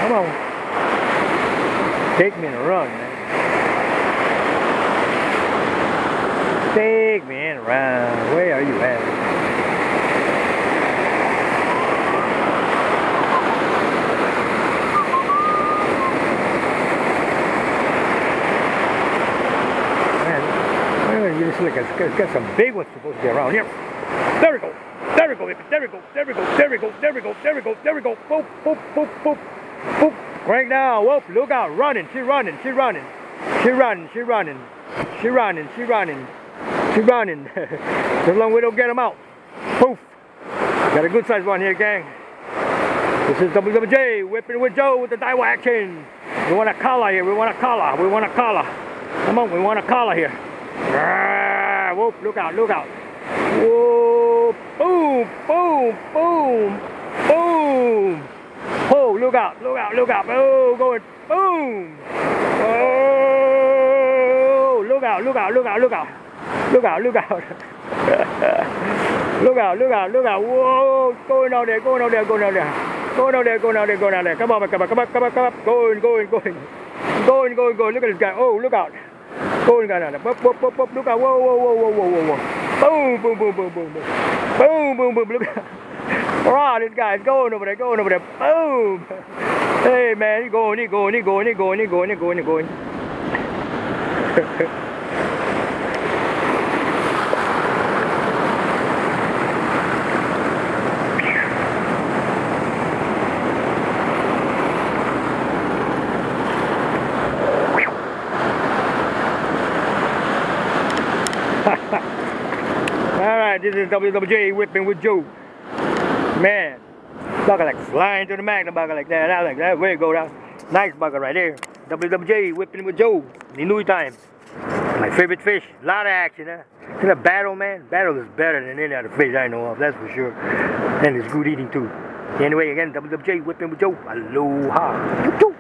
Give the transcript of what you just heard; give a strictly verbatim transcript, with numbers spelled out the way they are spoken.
Come on. Take me in a run, man. Take me in a run. Where are you at? You just look, it's got some big ones supposed to be around here. There we go. There we go. There we go. There we go. There we go. There we go. There we go. There we go. Boop, boop, boop, boop, boop. Right now. Whoop, look out. Running. She running. She running. She running. She running. She running. She running. She running. As long as we don't get them out. Poof. Got a good sized one here, gang. This is W W J whipping with Joe with the Daiwa action. We want a collar here. We want a collar. We want a collar. Come on. We want a collar here. Ah, whoop, look out, look out. Whoa, boom, boom, boom, boom. Oh, look out, look out, look out. Oh, going, boom. Oh, look out, look out, look out, look out. Look out, look out. Look out, look out, look out. Whoa, going out there, going out there, going out there. Going out there, going out there, going out there. Come on, come on, come on, come on, come on. Going, going, going. Going, going, going. Look at this guy. Oh, look out. Going down there. Boop, boop, boop, boop. Look out. Whoa, whoa, whoa, whoa, whoa, whoa, whoa. Boom, boom, boom, boom, boom, boom. Boom, boom, boom. Look out. Wow, this guy's going over there, going over there. Boom. Hey, man, he's going, he's going, he's going, he's going, he's going, he's going, he's going. Alright, this is W W J whipping with Joe. Man, bugger like flying to the magnet bugger like that. I like that. Way to go down. Nice bugger right there. W W J whipping with Joe. Inui time. My favorite fish. A lot of action, huh? See the battle, man? Battle is better than any other fish I know of, that's for sure. And it's good eating too. Anyway, again, W W J whipping with Joe. Aloha.